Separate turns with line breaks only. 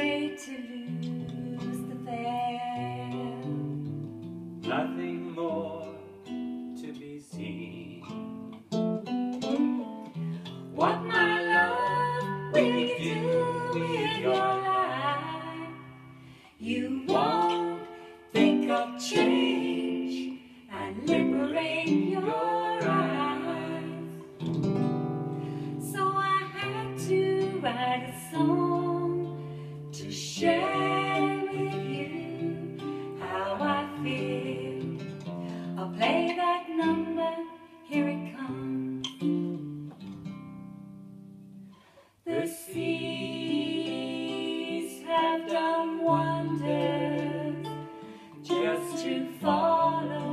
afraid to lose the fair.
Nothing more to be seen.
What, my love, will you do with your life? You won't think of change and liberate your eyes. So I had to write a song to share with you how I feel. I'll play that number, here it comes. The seas have done wonders just to follow